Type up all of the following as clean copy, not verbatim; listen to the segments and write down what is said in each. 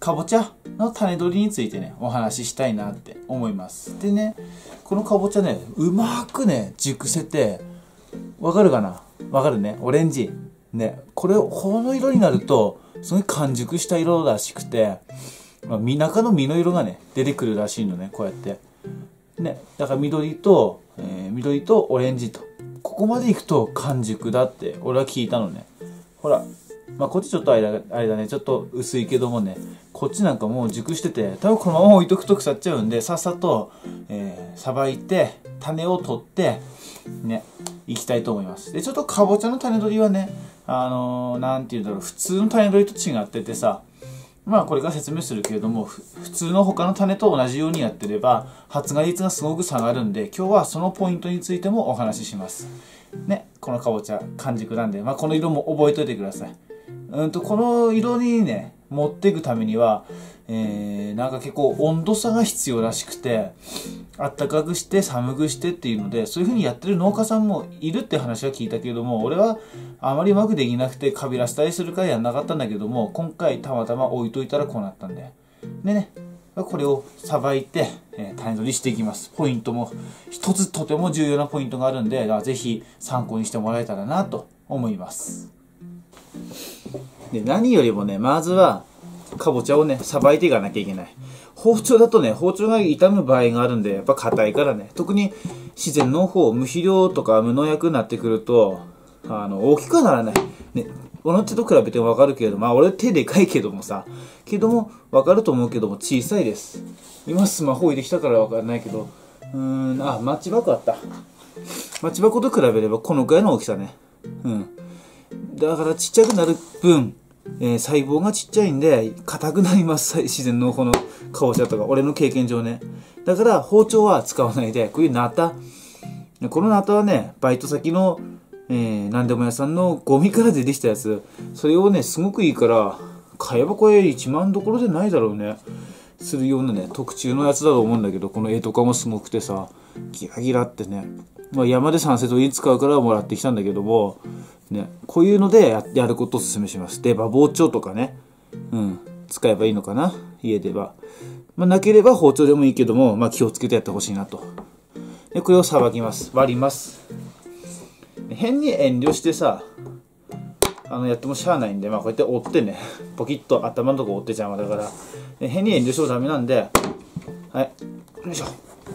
かぼちゃの種取りについてね、お話ししたいなって思います。でね、このかぼちゃね、うまくね、熟せて、わかるかな？わかるね。オレンジ。ね、この色になると、すごい完熟した色らしくて、中の実の色がね、出てくるらしいのね、こうやって。ね、だから緑とオレンジと。ここまでいくと完熟だって、俺は聞いたのね。ほら。こっちちょっとあれだね、ちょっと薄いけどもね、こっちなんかもう熟してて、多分このまま置いとくと腐っちゃうんで、さっさと、さばいて、種を取って、ね、いきたいと思います。で、ちょっとかぼちゃの種取りはね、なんて言うんだろう、普通の種取りと違っててさ、これから説明するけれども、普通の他の種と同じようにやってれば、発芽率がすごく下がるんで、今日はそのポイントについてもお話しします。ね、このかぼちゃ、完熟なんで、この色も覚えておいてください。この色にね、持っていくためには、なんか結構温度差が必要らしくて、あったかくして寒くしてっていうので、そういう風にやってる農家さんもいるって話は聞いたけれども、俺はあまりうまくできなくてカビらせたりするからやんなかったんだけども、今回たまたま置いといたらこうなったんで。でね、これをさばいて、種取りしていきます。ポイントも、一つとても重要なポイントがあるんで、ぜひ参考にしてもらえたらなと思います。で、何よりもね、まずは、かぼちゃをね、さばいていかなきゃいけない。包丁だとね、包丁が傷む場合があるんで、やっぱ硬いからね、特に自然農法、無肥料とか無農薬になってくると、大きくはならない。ね、この手と比べてもわかるけれども、俺手でかいけどもさ、わかると思うけども小さいです。今スマホ置いてきたからわかんないけど、マッチ箱あった。マッチ箱と比べればこのくらいの大きさね。だからちっちゃくなる分、細胞がちっちゃいんで硬くなります。自然のこのかぼちゃとか、俺の経験上ね。だから包丁は使わないで、こういうナタ。このナタはね、バイト先の、何でも屋さんのゴミから出てきたやつ。それをね、すごくいいから、買えばこれ1万どころでないだろうね。するようなね、特注のやつだと思うんだけど、この絵とかもすごくてさ、ギラギラってね。山で三世取りに使うからもらってきたんだけども、ね、こういうのでやることをお勧めします。で、包丁とかね、使えばいいのかな、家では。なければ包丁でもいいけども、気をつけてやってほしいなと。で、これをさばきます。割ります。変に遠慮してさ、やってもしゃあないんで、こうやって折ってね、ポキッと頭のとこ折ってちゃうだから、変に遠慮してもダメなんで、はい、よいしょ。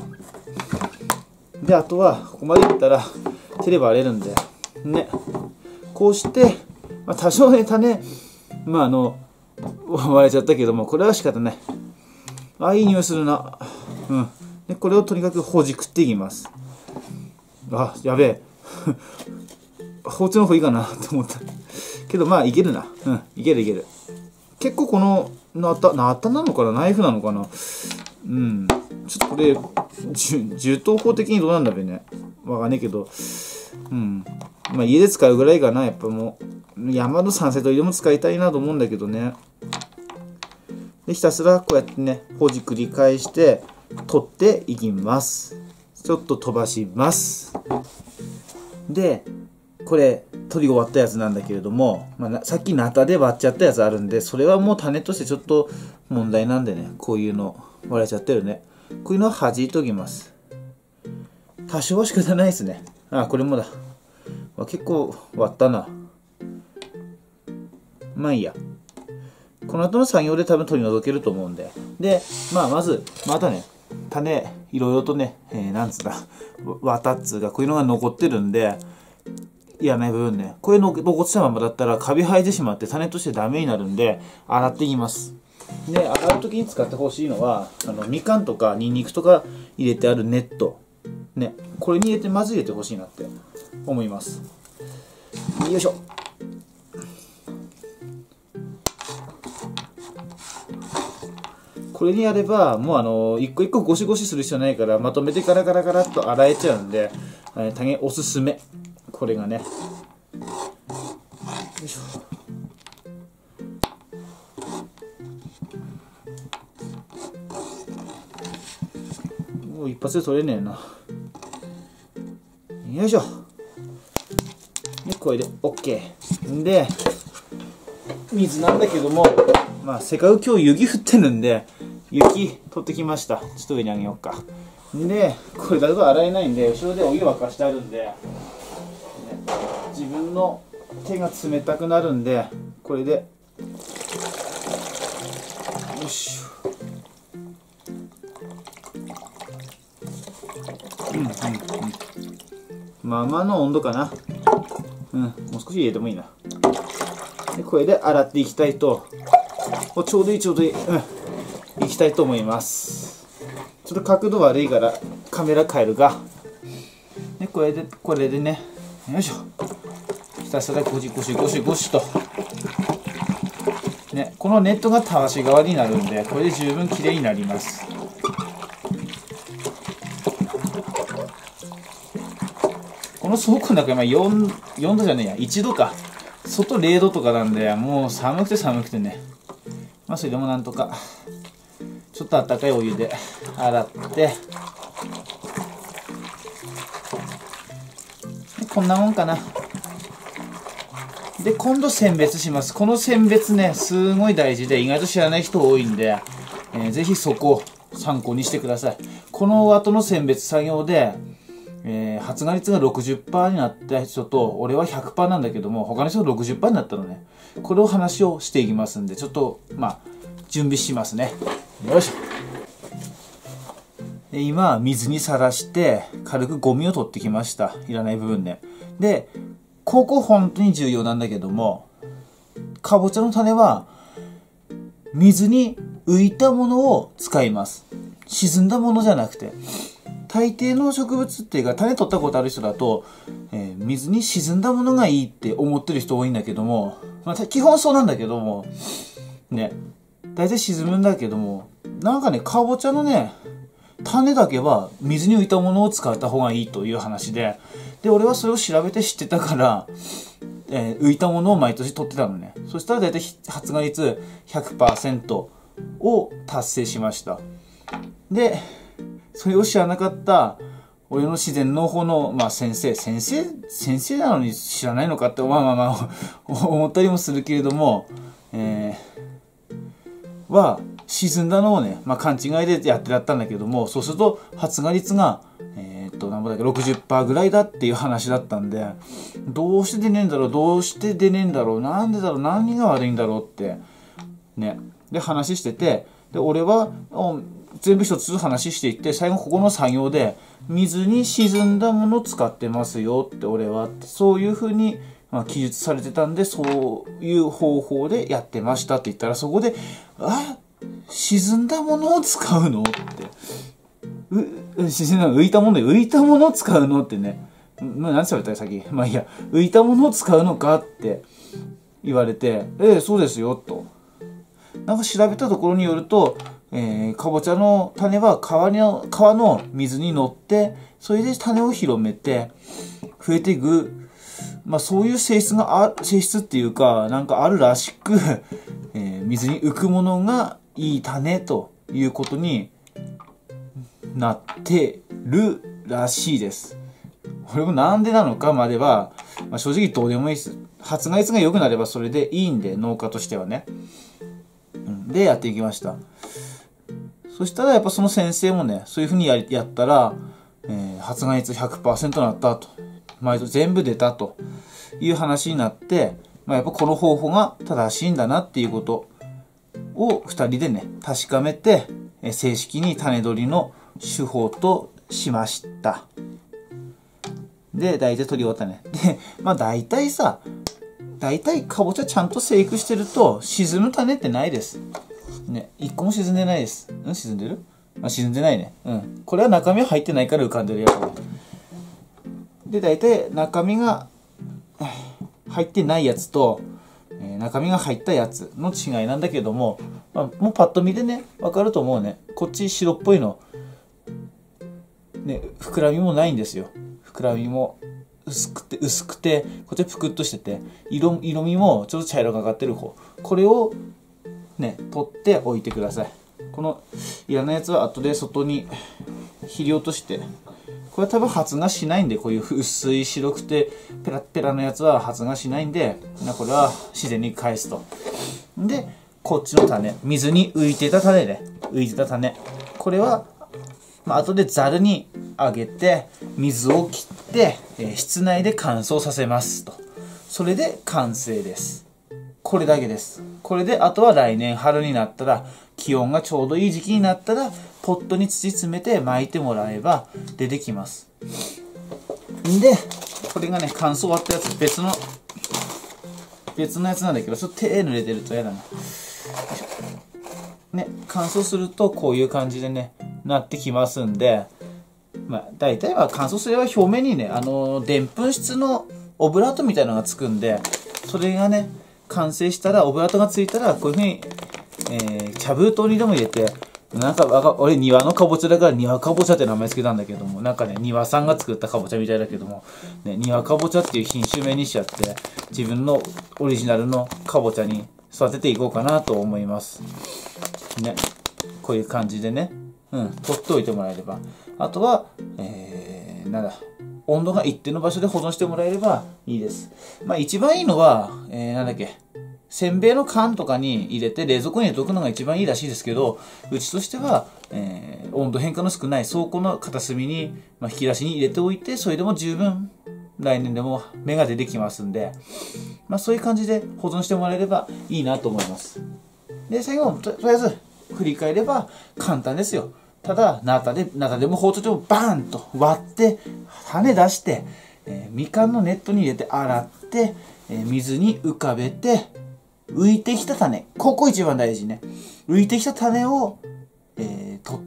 で、あとは、ここまでいったら、手で割れるんで、ね、こうして、多少ね、種、割れちゃったけども、これは仕方ない。いい匂いするな。で、これをとにかくほじくっていきます。やべえ。包丁の方がいいかなって思った。けど、いけるな。いけるいける。結構この、ナタなのかな、ナイフなのかな。ちょっとこれ、銃刀法的にどうなんだべね。わかんねえけど。家で使うぐらいかな。やっぱもう、山の三世取りでも使いたいなと思うんだけどね。で、ひたすらこうやってね、ほじ繰り返して、取っていきます。ちょっと飛ばします。で、これ、取り終わったやつなんだけれども、さっきナタで割っちゃったやつあるんで、それはもう種としてちょっと問題なんでね、こういうの割れちゃってるね。こういうのは弾いておきます。多少は仕方ないですね。これもだ。結構割ったな。いいや。この後の作業で多分取り除けると思うんで。で、まず、またね、種、いろいろとね、なんつうんだ、綿っつうか、こういうのが残ってるんで、いらない部分ね。これ残ってたままだったらカビ生えてしまって種としてダメになるんで、洗っていきます。で、洗う時に使ってほしいのは、みかんとかニンニクとか入れてあるネット。ね、これに入れて、まず入れてほしいなって思います。よいしょ。これにやれば、もう一個一個ゴシゴシする必要ないから、まとめてガラガラガラっと洗えちゃうんで、大変おすすめ。これがね。よいしょ。もう一発で取れねえな。よいしょ。で、これで OK。で、水なんだけども、 まあせっかく今日雪降ってるんで雪取ってきました。ちょっと上にあげようか。でこれだと洗えないんで後ろでお湯沸かしてあるんで、ね、自分の手が冷たくなるんでこれでよいしょ。まあまあの温度かな。もう少し入れてもいいな。でこれで洗っていきたいと、ちょうどいいちょうどいい、いきたいと思います。ちょっと角度悪いからカメラ変えるが。でこれでね、よいしょ、ひたすらゴシゴシゴシゴシとね、このネットがたわし代わりになるんでこれで十分きれいになります。この倉庫の中今4度じゃねえや、1度か、外0度とかなんでもう寒くて寒くてね、まあそれでもなんとかちょっとあったかいお湯で洗って、こんなもんかな。で今度選別します。この選別ねすごい大事で意外と知らない人多いんで、ぜひそこを参考にしてください。この後の選別作業で、発芽率が 60% になった人と俺は 100% なんだけども他の人が 60% になったのね。これを話をしていきますんでちょっとまあ準備しますね。よいしょ。で今水にさらして軽くゴミを取ってきました。いらない部分で。でここ本当に重要なんだけども、かぼちゃの種は水に浮いたものを使います。沈んだものじゃなくて。大抵の植物っていうか種取ったことある人だと、水に沈んだものがいいって思ってる人多いんだけども、まあ、基本そうなんだけどもね、大体沈むんだけども、なんかねかぼちゃのね種だけは水に浮いたものを使った方がいいという話で、俺はそれを調べて知ってたから、浮いたものを毎年取ってたのね。そしたら大体発芽率 100% を達成しました。でそれを知らなかった俺の自然農法の、まあ、先生なのに知らないのかって思ったりもするけれども、沈んだのをね、まあ、勘違いでやったんだけども、そうすると発芽率が何ぼだっけ 60% ぐらいだっていう話だったんで、どうして出ねえんだろう、なんでだろう、何が悪いんだろうってね、で話してて、で俺は全部一つずつ話していって、最後ここの作業で水に沈んだものを使ってますよって俺はってそういうふうに記述されてたんで、そういう方法でやってましたって言ったら、そこで沈んだものを使うのって浮いたものを使うのってね、何て言われたよさっき。まあいいや、浮いたものを使うのかって言われて、そうですよと。なんか調べたところによると、かぼちゃの種は川の水に乗って、それで種を広めて増えていく、まあそういう性質っていうかなんかあるらしく、水に浮くものがいい種ということになってるらしいです。これもなんでなのかまでは、正直どうでもいいです。発芽率が良くなればそれでいいんで、農家としてはね。でやっていきました。そしたらやっぱその先生もね、そういうふうにやったら、発芽率 100% になったと、毎度全部出たという話になって、やっぱこの方法が正しいんだなっていうことを2人でね確かめて、正式に種取りの手法としました。で大体取り終わったね。で大体かぼちゃちゃんと生育してると沈む種ってないですね。一個も沈んでないです。沈んでる？沈んでないね。これは中身は入ってないから浮かんでるやつで、大体中身が入ってないやつと、中身が入ったやつの違いなんだけども、もうパッと見でね分かると思うね。こっち白っぽいのね、膨らみもないんですよ。膨らみも薄くてこっちはぷくっとしてて、色味もちょっと茶色がかってる方、これをね取っておいてください。このいらないやつは後で外に肥料として、これは多分発芽しないんで、こういう薄い白くてペラペラのやつは発芽しないんで、これは自然に返すと。でこっちの種、水に浮いてた種ね。浮いてた種。これは、後でざるにあげて、水を切って、室内で乾燥させますと。それで完成です。これだけです。これで、あとは来年春になったら、気温がちょうどいい時期になったら、ポットに土詰めて巻いてもらえば出てきます。で、これがね、乾燥終わったやつ、別のやつなんだけど、ちょっと手濡れてると嫌だな。ね、乾燥するとこういう感じでね、なってきますんで、大体は乾燥すれば表面にね、でんぷん質のオブラートみたいなのがつくんで、それがね、完成したら、オブラートがついたら、こういうふうに、茶封筒にでも入れて、なんか、俺庭のかぼちゃだから庭かぼちゃって名前つけたんだけども、なんかね、庭さんが作ったかぼちゃみたいだけども、ね、庭かぼちゃっていう品種名にしちゃって、自分のオリジナルのかぼちゃに育てていこうかなと思います。ね、こういう感じでね、取っておいてもらえれば。あとは、温度が一定の場所で保存してもらえればいいです。一番いいのは、せんべいの缶とかに入れて冷蔵庫に入れておくのが一番いいらしいですけど、うちとしては、温度変化の少ない倉庫の片隅に、引き出しに入れておいて、それでも十分来年でも芽が出てきますんで、そういう感じで保存してもらえればいいなと思います。で、最後、とりあえず振り返れば簡単ですよ。ただ、ナタでも包丁でもバーンと割って、種出して、みかんのネットに入れて洗って、水に浮かべて、浮いてきた種、ここ一番大事ね。浮いてきた種を、取って、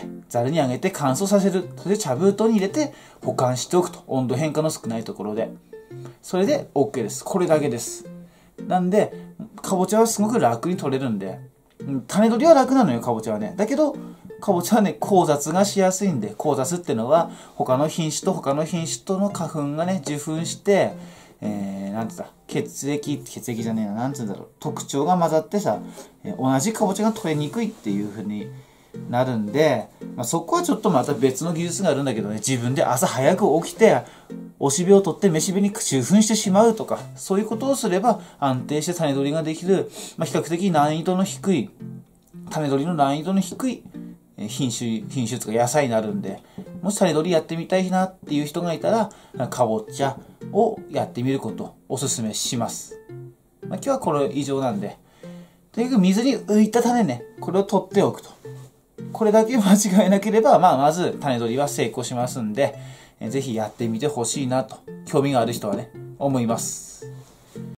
ざるにあげて乾燥させる。それで茶封筒に入れて保管しておくと。温度変化の少ないところで。それで OK です。これだけです。なんで、かぼちゃはすごく楽に取れるんで、種取りは楽なのよ、かぼちゃはね。だけど、かぼちゃはね、交雑がしやすいんで、交雑っていうのは、他の品種との花粉がね、受粉して、なんて言った血液じゃねえな、なんて言うんだろう、特徴が混ざってさ、同じかぼちゃが取れにくいっていう風になるんで、そこはちょっとまた別の技術があるんだけどね、自分で朝早く起きて、おしべを取って飯べに受粉してしまうとか、そういうことをすれば安定して種取りができる、比較的難易度の低い、種取りの難易度の低い品種とか野菜になるんで、もし種取りやってみたいなっていう人がいたら、かぼちゃをやってみることをお勧めします。今日はこれ以上なんで、とにかく水に浮いた種ね、これを取っておくと。これだけ間違えなければ、まず種取りは成功しますんで、ぜひやってみてほしいなと、興味がある人はね、思います。